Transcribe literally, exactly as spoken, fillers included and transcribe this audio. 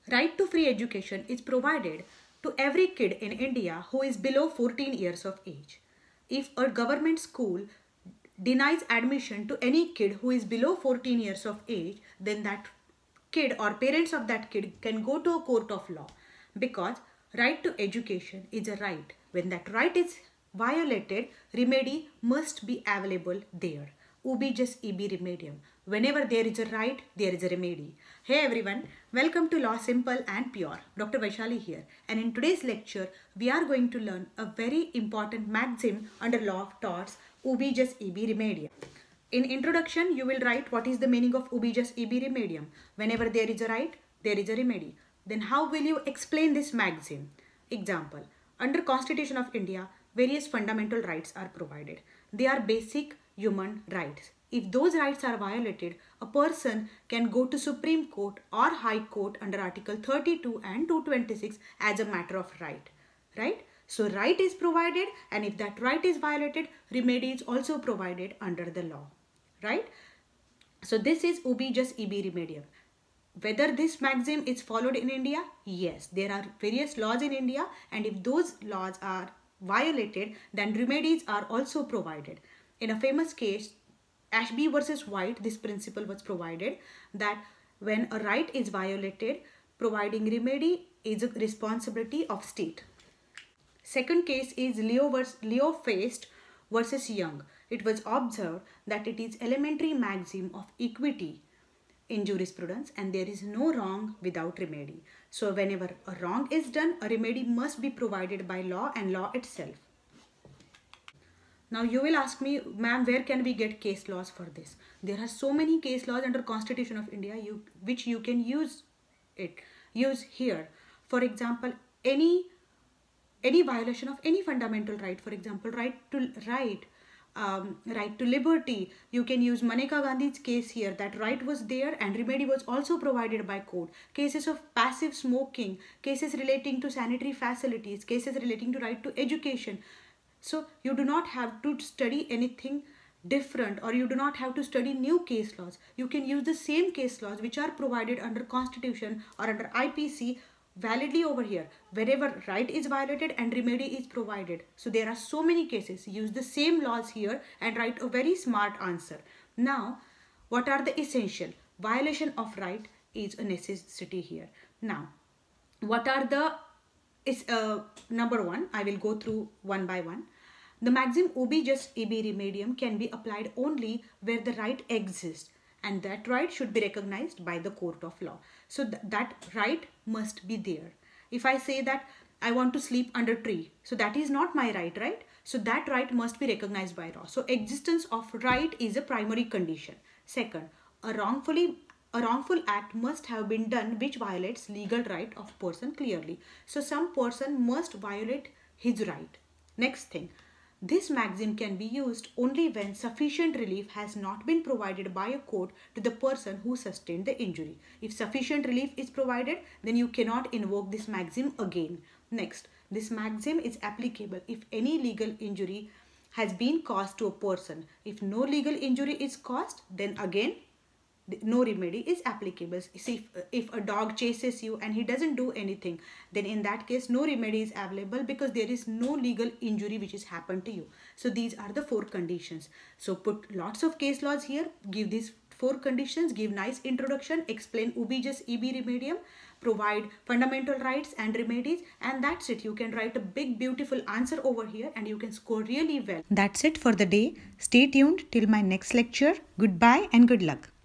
Right to free education is provided to every kid in India who is below fourteen years of age. If a government school denies admission to any kid who is below fourteen years of age, then that kid or parents of that kid can go to a court of law, because right to education is a right. When that right is violated, remedy must be available there. Ubi just ibi remedium. Whenever there is a right, there is a remedy. Hey everyone, welcome to Law Simple and Pure. Doctor Vaishali here, and in today's lecture, we are going to learn a very important maxim under law of torts, ubi jus ibi remedium. In introduction, you will write what is the meaning of ubi jus ibi remedium. Whenever there is a right, there is a remedy. Then how will you explain this maxim? Example, under Constitution of India, various fundamental rights are provided. They are basic human rights. If those rights are violated, a person can go to Supreme Court or High Court under Article thirty-two and two twenty-six as a matter of right. Right? So right is provided, and if that right is violated, remedy is also provided under the law. Right? So this is ubi jus ibi remedium. Whether this maxim is followed in India? Yes, there are various laws in India, and if those laws are violated, then remedies are also provided. In a famous case, Ashby versus White, this principle was provided that when a right is violated, providing remedy is a responsibility of state. Second case is Leo, vers Leo Feist versus Young. It was observed that it is elementary maxim of equity in jurisprudence, and there is no wrong without remedy. So whenever a wrong is done, a remedy must be provided by law and law itself. Now you will ask me, ma'am, where can we get case laws for this? There are so many case laws under Constitution of India you, which you can use it, use here. For example, any any violation of any fundamental right, for example, right to right, um, right to liberty, you can use Maneka Gandhi's case here, that right was there and remedy was also provided by court. Cases of passive smoking, cases relating to sanitary facilities, cases relating to right to education. So you do not have to study anything different, or you do not have to study new case laws. You can use the same case laws which are provided under Constitution or under I P C validly over here. Wherever right is violated and remedy is provided. So there are so many cases. Use the same laws here and write a very smart answer. Now, what are the essential? Violation of right is a necessity here. Now, what are the is uh, number one? I will go through one by one. The maxim ubi jus ibi remedium can be applied only where the right exists, and that right should be recognized by the court of law. So th that right must be there. If I say that I want to sleep under tree, so that is not my right, right? So that right must be recognized by law. So existence of right is a primary condition. Second, a wrongfully a wrongful act must have been done which violates legal right of person clearly. So some person must violate his right. Next thing, this maxim can be used only when sufficient relief has not been provided by a court to the person who sustained the injury. If sufficient relief is provided, then you cannot invoke this maxim again. Next, this maxim is applicable if any legal injury has been caused to a person. If no legal injury is caused, then again no remedy is applicable. See, if, if a dog chases you and he doesn't do anything, then in that case no remedy is available because there is no legal injury which has happened to you. So these are the four conditions. So put lots of case laws here, give these four conditions, give nice introduction, explain ubi jus ibi remedium, provide fundamental rights and remedies, and that's it. You can write a big beautiful answer over here and you can score really well. That's it for the day. Stay tuned till my next lecture. Goodbye and good luck.